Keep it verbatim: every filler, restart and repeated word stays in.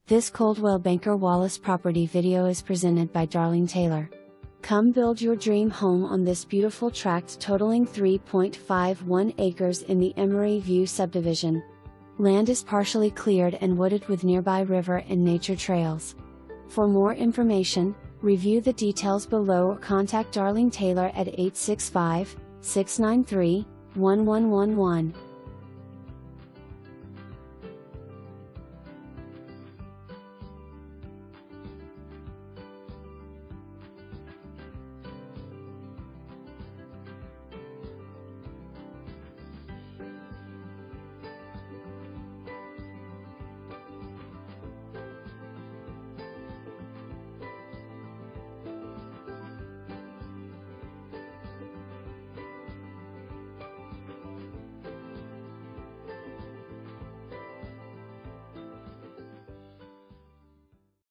This Coldwell Banker Wallace property video is presented by Darlene Taylor. Come build your dream home on this beautiful tract totaling three point five one acres in the Emory View Subdivision. Land is partially cleared and wooded with nearby river and nature trails. For more information, review the details below or contact Darlene Taylor at eight six five, six nine three, one one one one.